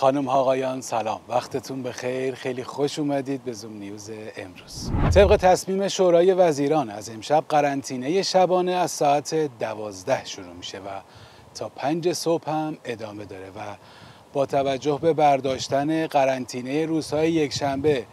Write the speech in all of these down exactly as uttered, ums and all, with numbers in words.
خانم ها آقایان سلام، وقتتون بخیر. خیلی خوش اومدید به زوم نیوز امروز. طبق تصمیم شورای وزیران از امشب قرنطینه شبانه از ساعت دوازده شروع میشه و تا پنج صبح هم ادامه داره و با توجه به برداشتن قرنطینه روزهای یکشنبه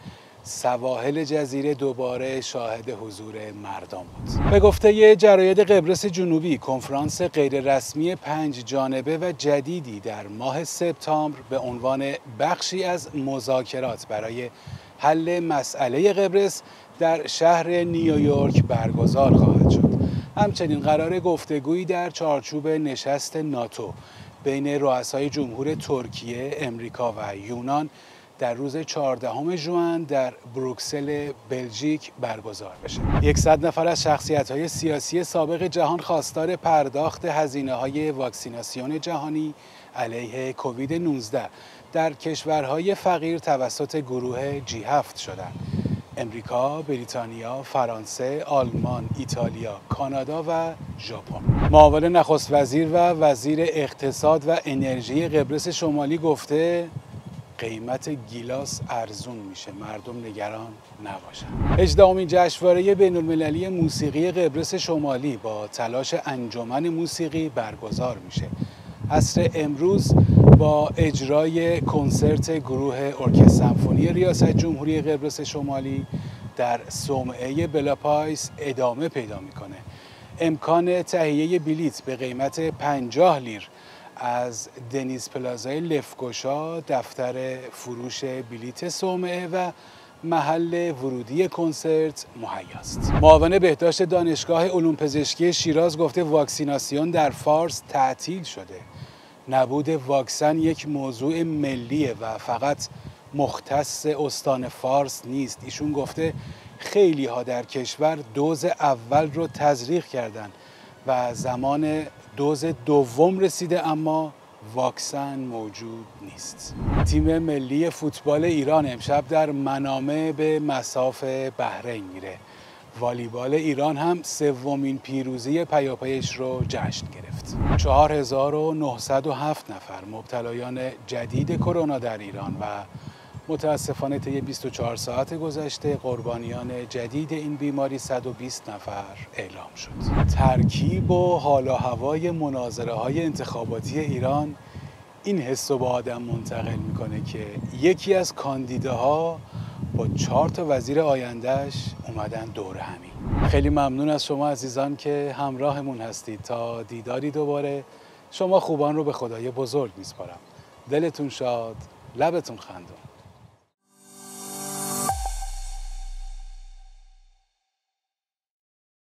سواحل جزیره دوباره شاهد حضور مردم بود. به گفته جراید قبرس جنوبی، کنفرانس غیررسمی پنج جانبه و جدیدی در ماه سپتامبر به عنوان بخشی از مذاکرات برای حل مسئله قبرس در شهر نیویورک برگزار خواهد شد. همچنین قرار گفتگویی در چارچوب نشست ناتو بین رؤسای جمهور ترکیه، امریکا و یونان در روز چهاردهم ژوئن در بروکسل بلژیک برگزار بشه. صد نفر از شخصیت‌های سیاسی سابق جهان خواستار پرداخت هزینه‌های واکسیناسیون جهانی علیه کووید نوزده در کشورهای فقیر توسط گروه جی هفت شدند. امریکا، بریتانیا، فرانسه، آلمان، ایتالیا، کانادا و ژاپن. معاون نخست وزیر و وزیر اقتصاد و انرژی قبرس شمالی گفته قیمت گیلاس ارزون میشه، مردم نگران نباشن. هجدهمین جشنواره بین‌المللی موسیقی قبرس شمالی با تلاش انجمن موسیقی برگزار میشه. عصر امروز با اجرای کنسرت گروه ارکستر سمفونی ریاست جمهوری قبرس شمالی در صومعه بلاپایس ادامه پیدا میکنه. امکان تهیه بلیت به قیمت پنجاه لیر از دنیز پلازای لفگوشا، دفتر فروش بلیت صومعه و محل ورودی کنسرت مهیاست. معاون بهداشت دانشگاه علوم پزشکی شیراز گفته واکسیناسیون در فارس تعطیل شده. نبود واکسن یک موضوع ملیه و فقط مختص استان فارس نیست. ایشون گفته خیلی ها در کشور دوز اول رو تزریق کردن و زمان دوز دوم رسیده اما واکسن موجود نیست. تیم ملی فوتبال ایران امشب در منامه به مصاف بحرین میره. والیبال ایران هم سومین پیروزی پیاپیش رو جشن گرفت. چهار هزار و نهصد و هفت نفر مبتلایان جدید کرونا در ایران و متاسفانه طی بیست و چهار ساعت گذشته قربانیان جدید این بیماری صد و بیست نفر اعلام شد. ترکیب و حال و هوای مناظره های انتخاباتی ایران این حس رو به آدم منتقل میکنه که یکی از کاندیداها با چهار تا وزیر آیندهش اومدن دور همین. خیلی ممنون از شما عزیزان که همراهمون هستید. تا دیداری دوباره، شما خوبان رو به خدای بزرگ میسپارم. دلتون شاد، لبتون خندون.